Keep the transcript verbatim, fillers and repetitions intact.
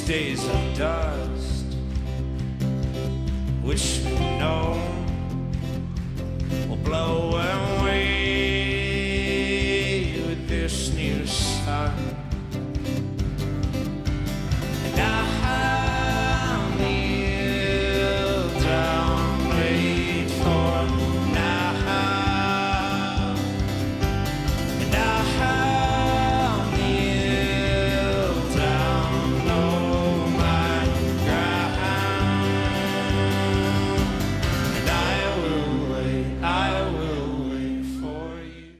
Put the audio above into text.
days of dust, which we know will blow away with this new sun.